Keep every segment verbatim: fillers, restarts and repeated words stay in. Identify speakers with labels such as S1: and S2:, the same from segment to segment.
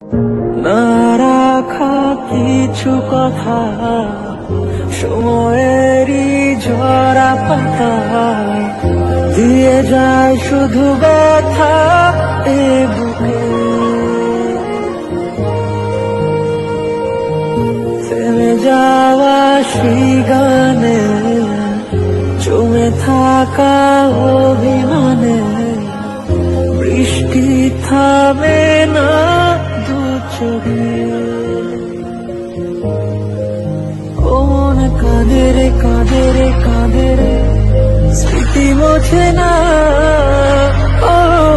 S1: না রাখা কিছু কথা সময়েরই ঝরা পাতা দিয়ে যায় শুধু ব্যথা এ বুকে। থেমে যাওয়া সেই গানে জমে থাকা অভিমানে বৃষ্টি থামে না দু চোখে। ও মন কাঁদে রে কাঁদে রে কাঁদে রে স্মৃতি মোছে না। ও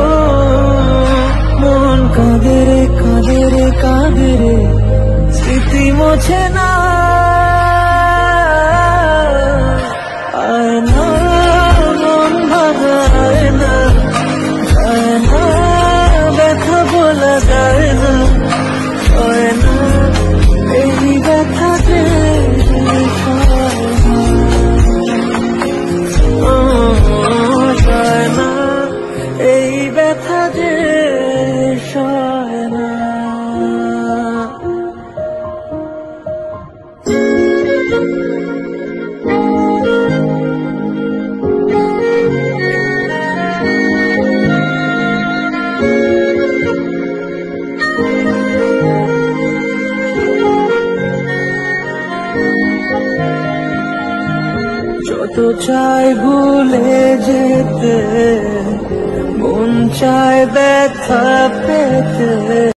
S1: মন কাঁদে রে কাঁদে রে কাঁদে রে স্মৃতি মোছে না। আয় না মন ভাঙা আয় না, যায় না ব্যথা বলা যায় না, হয় না এই ব্যথাতে যায় না এই ব্যথা যে সয় না। যত চাই ভুলে যেতে মন চায় ব্যথা পেতে।